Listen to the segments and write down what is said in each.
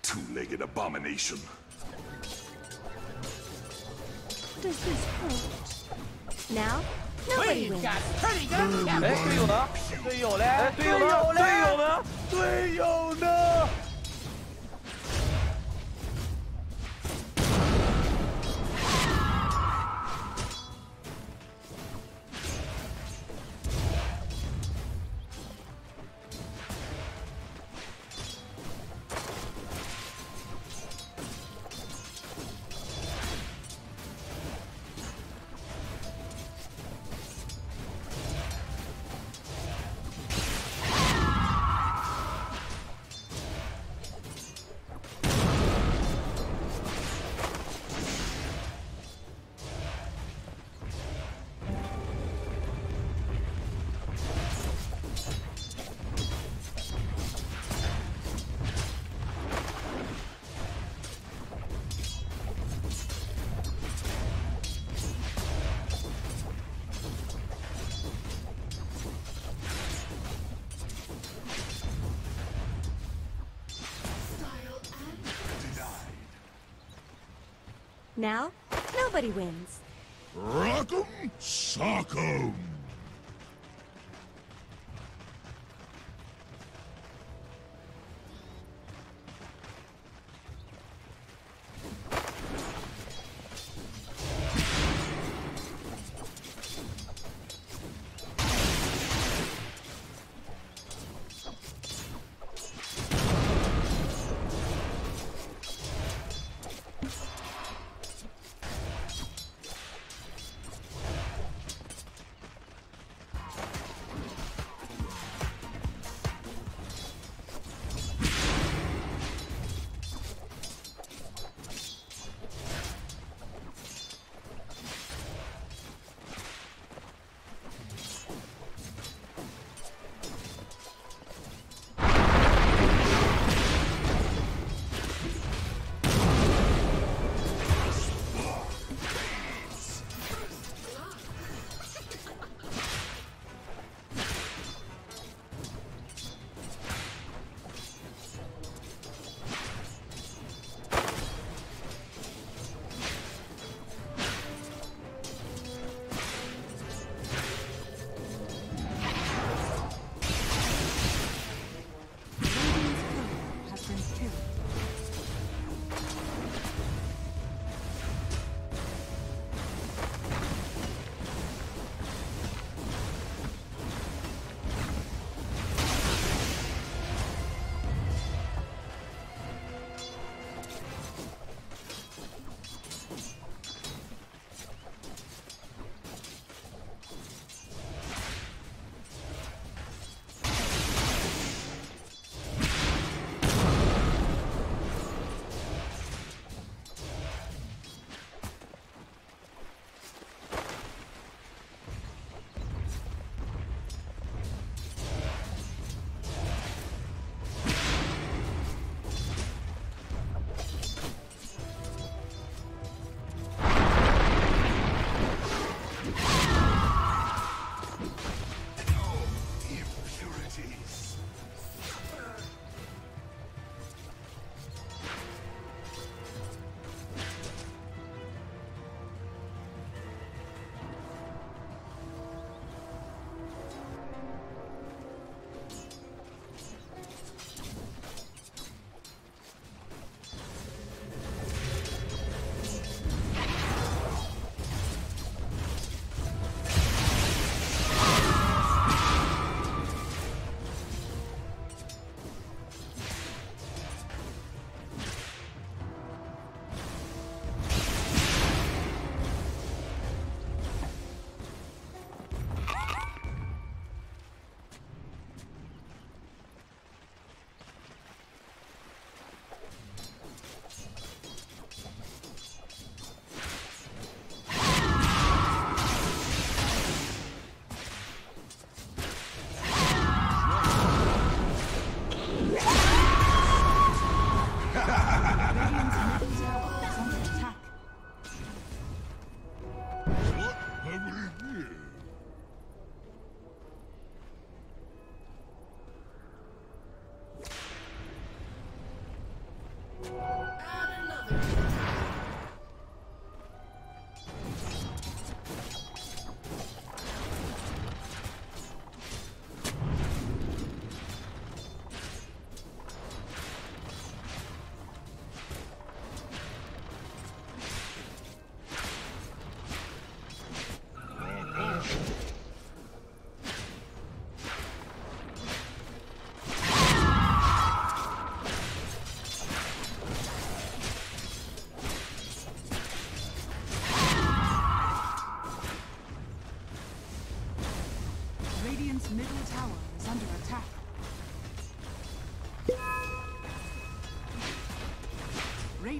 two-legged abomination. Does this hurt? Now, nobody wins. 哎，队友呢？队友嘞？哎，队友呢？队友呢？队友呢？ Now, nobody wins. Rock'em sock'em!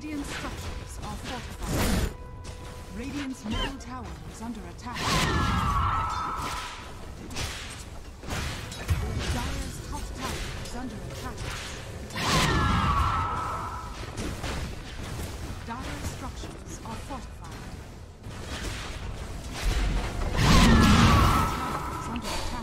Radiant structures are fortified. Radiant's middle tower is under attack. Dire's top tower is under attack. Dire's structures are fortified. Tower is under attack.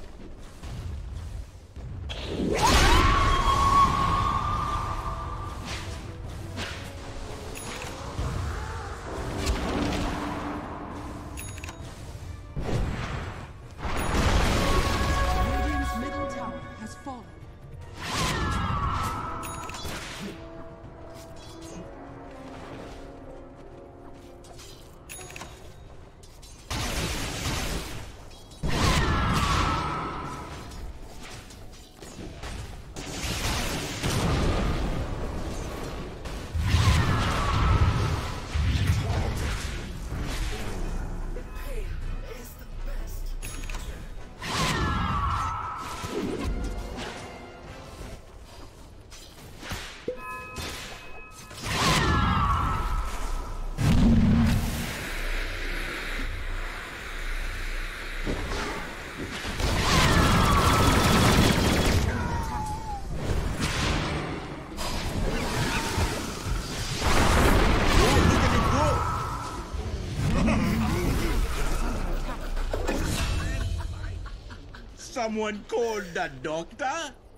Someone called the doctor?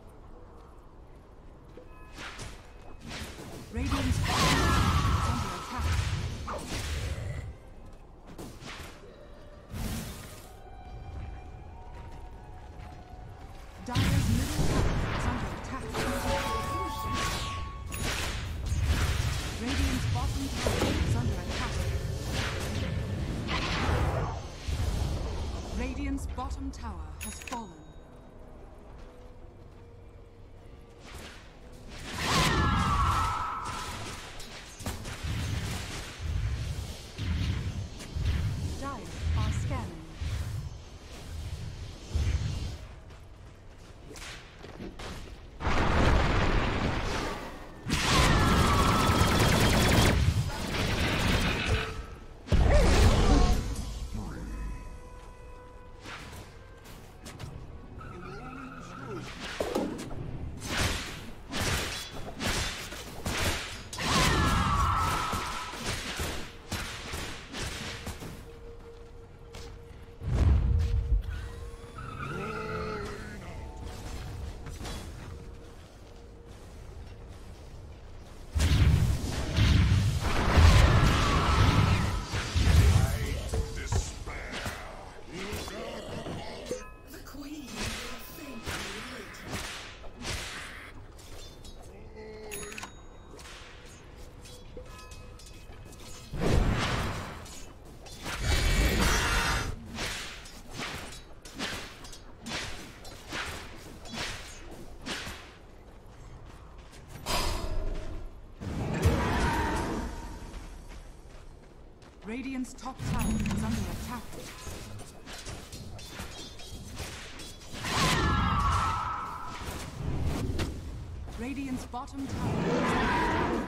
Radiant's bottom tower is under attack. Dire's middle tower is under attack. Radiant's bottom tower is under attack. Radiant's bottom tower has fallen. Dire are scanning. Radiant's top tower is under attack. Radiant's bottom tower is under attack.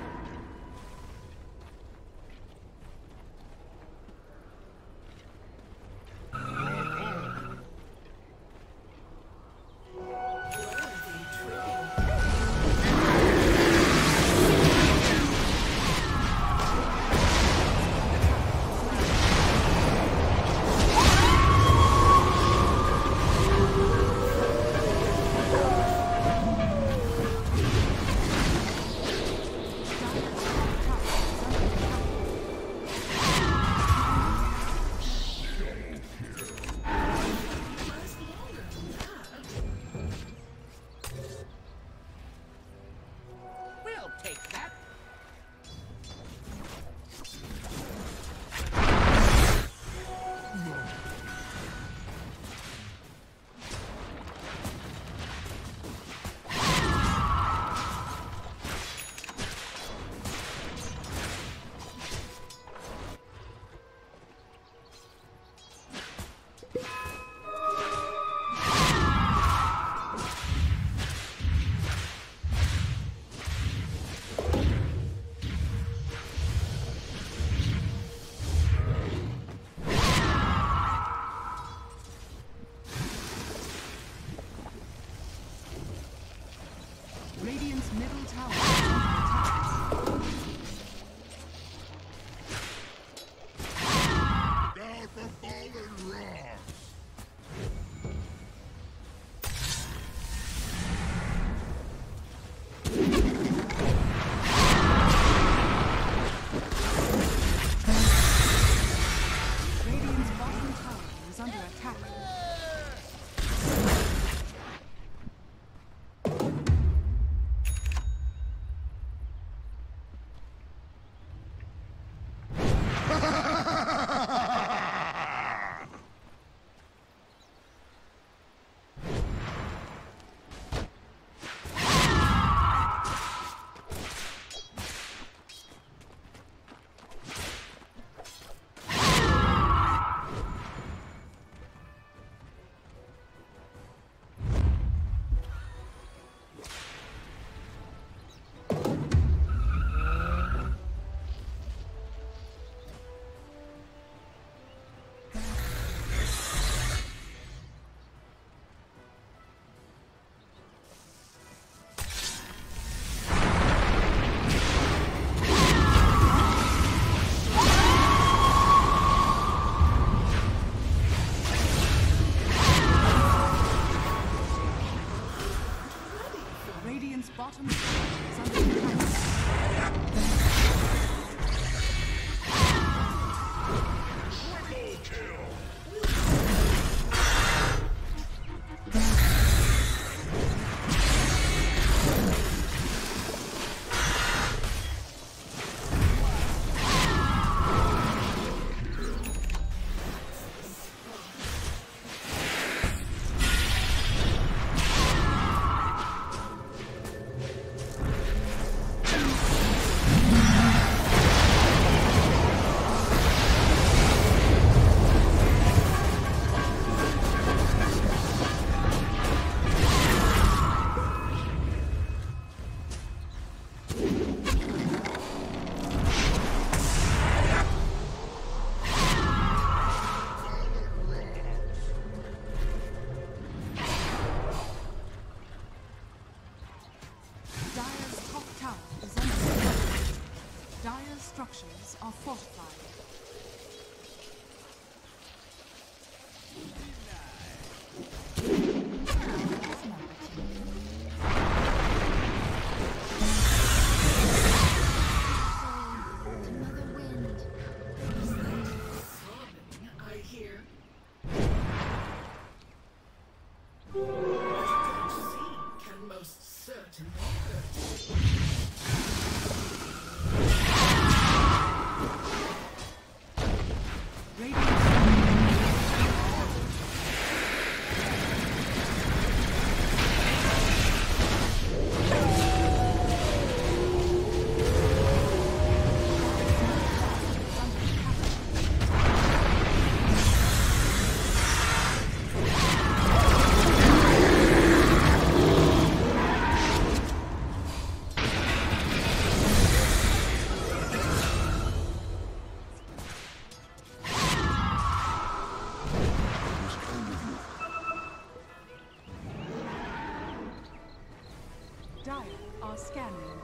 are scanning.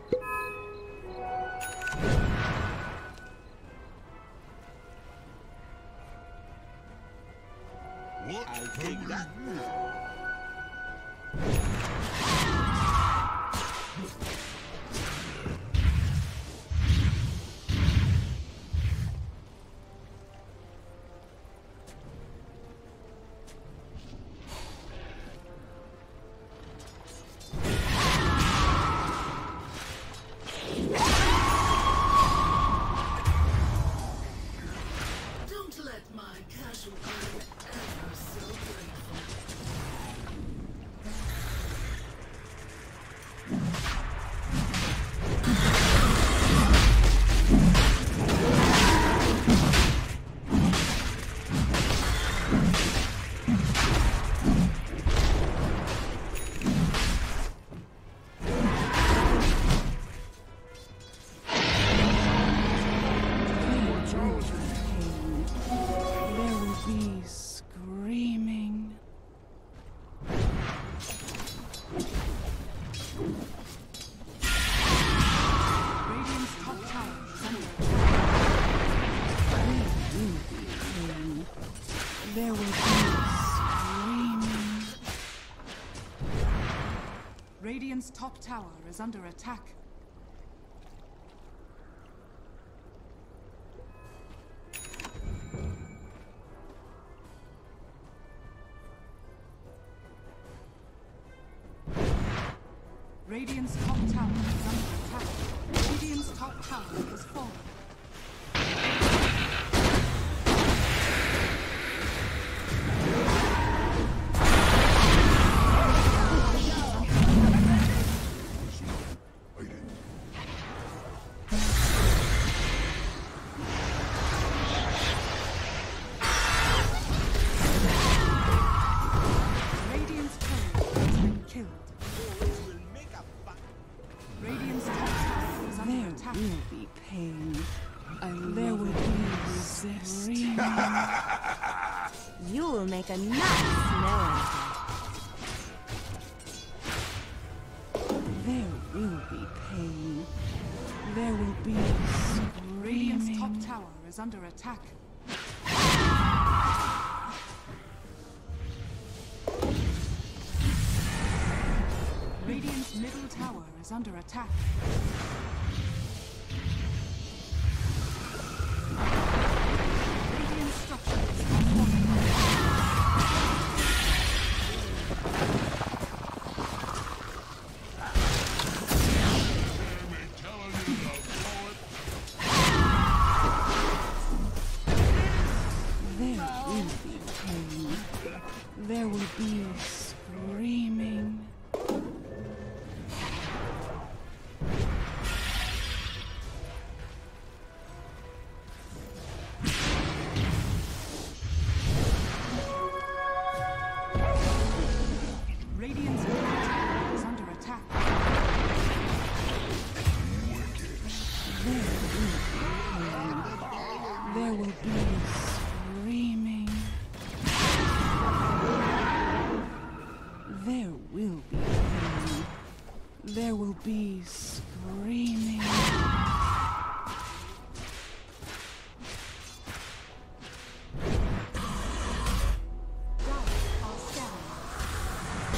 What? I'll take that. Don't let my casual ever so grateful. There will be screaming. Radiant's top tower is under attack. There will be screaming. Radiant's top tower is under attack. Radiant's top tower is under attack. Radiant's top tower has fallen. Radiant's turret has been killed. Radiant's top tower is under attack. There will be pain. There will be resistance. You will make a nice snow. There will be pain. There will be Radiant's top screaming. tower is under attack. Radiant's middle tower is under attack. Radiant structures are fortified. There will be pain. There will be screaming. Radiant's middle tower is under attack. There will be screaming. There will be pain. There will be screaming. Dire are scanning.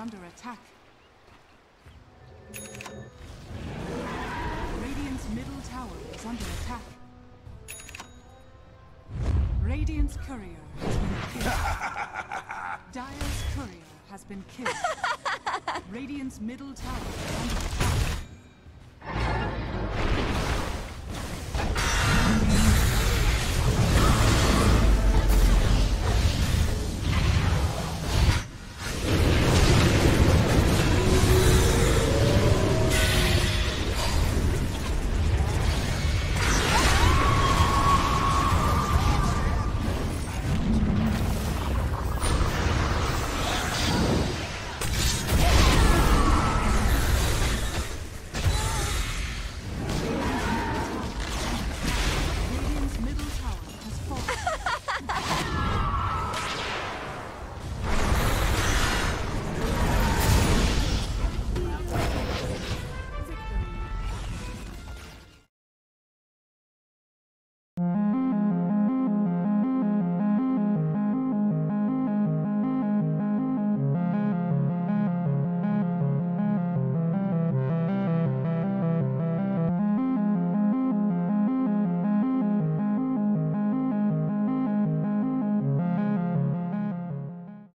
under attack. Radiant's middle tower is under attack. Radiant's courier has been killed. Dire's courier has been killed. Radiant's middle tower is under attack.